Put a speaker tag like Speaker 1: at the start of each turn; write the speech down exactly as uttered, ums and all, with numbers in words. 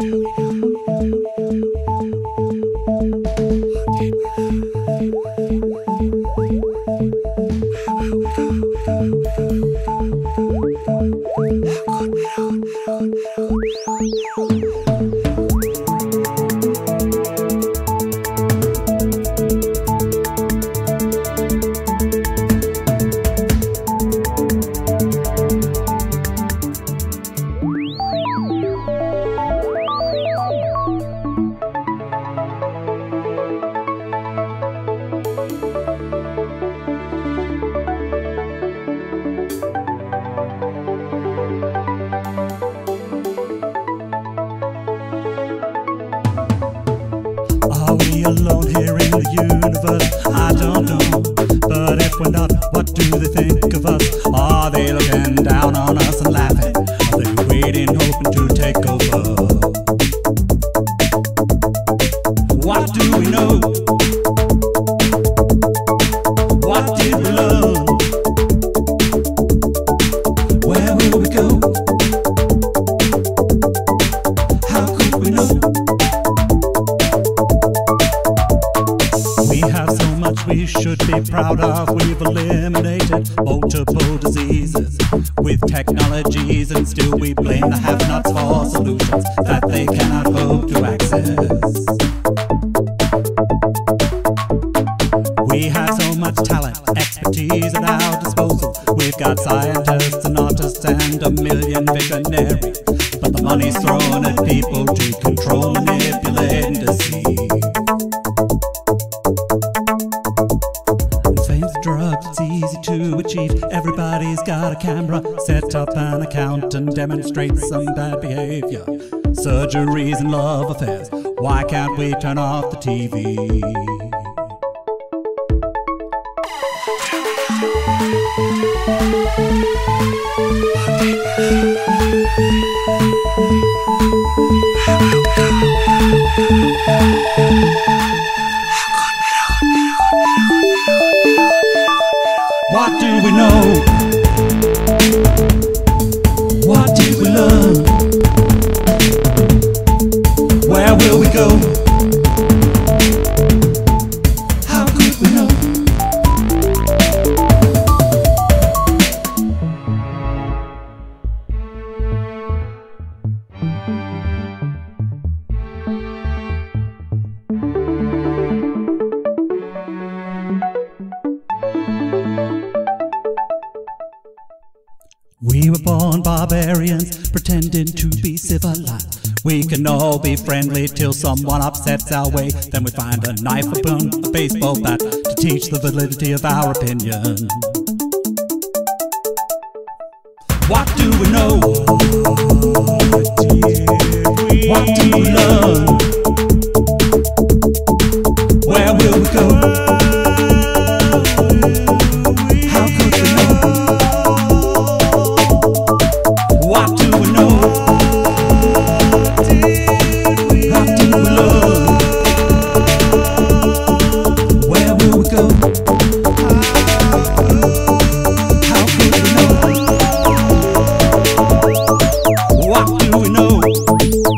Speaker 1: Are we alone here in the universe? I don't know. But if we're not, what do they think of us? Are they looking down on us and laughing? Are they waiting, hoping to take over? What do we know? What did we learn? Where will we go? How could we know? We have so much we should be proud of. We've eliminated multiple diseases with technologies, and still we blame the have-nots for solutions that they cannot hope to access. We have so much talent, expertise at our disposal. We've got scientists and artists and a million visionaries, but the money's thrown at people to control, manipulate, and deceive. Drugs, it's easy to achieve. Everybody's got a camera, set up an account and demonstrate some bad behavior. Surgeries and love affairs, why can't we turn off the T V? What do we know? What did we learn? Where will we go? How could we know? We were born barbarians, pretending to be civilized. We can all be friendly till someone upsets our way. Then we find a knife, a spoon, a baseball bat to teach the validity of our opinion. What do we know? What do we learn? Where will we go? What do we know?